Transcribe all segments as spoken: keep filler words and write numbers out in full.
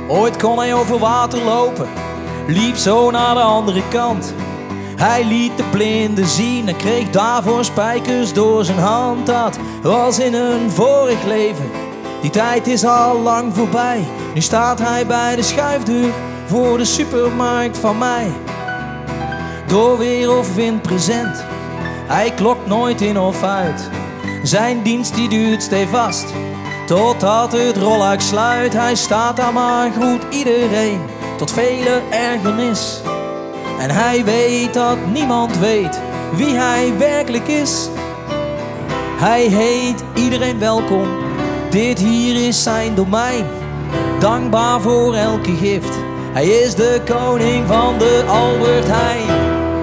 Ooit kon hij over water lopen, liep zo naar de andere kant. Hij liet de blinden zien en kreeg daarvoor spijkers door zijn hand. Dat was in een vorig leven, die tijd is al lang voorbij. Nu staat hij bij de schuifdeur voor de supermarkt van mij. Door weer of wind present, hij klokt nooit in of uit. Zijn dienst die duurt stevast, totdat het rolluik sluit. Hij staat daar maar groet iedereen, tot vele ergernis. En hij weet dat niemand weet wie hij werkelijk is. Hij heet iedereen welkom, dit hier is zijn domein. Dankbaar voor elke gift, hij is de koning van de Albert Heijn.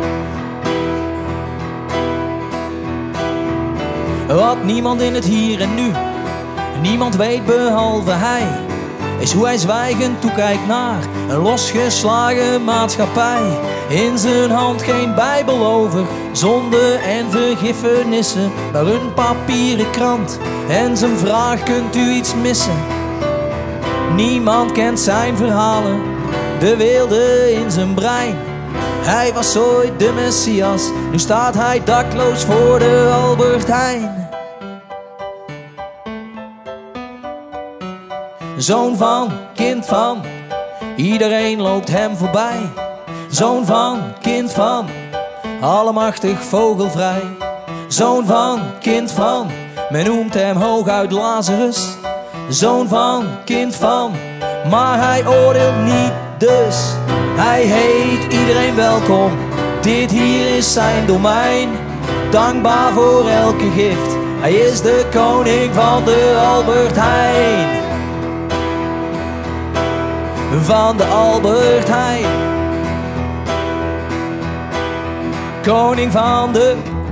Wat niemand in het hier en nu, niemand weet behalve hij, is hoe hij zwijgend toekijkt naar een losgeslagen maatschappij. In zijn hand geen bijbel over zonde en vergiffenissen, maar een papieren krant en zijn vraag: kunt u iets missen? Niemand kent zijn verhalen, de weelde in zijn brein. Hij was ooit de Messias, nu staat hij dakloos voor de Albert Heijn. Zoon van, kind van, iedereen loopt hem voorbij. Zoon van, kind van, allemachtig vogelvrij. Zoon van, kind van, men noemt hem hooguit Lazarus. Zoon van, kind van, maar hij oordeelt niet dus. Hij heet iedereen welkom, dit hier is zijn domein. Dankbaar voor elke gift, hij is de koning van de Albert Heijn. Van de Albert Heijn. Koning van de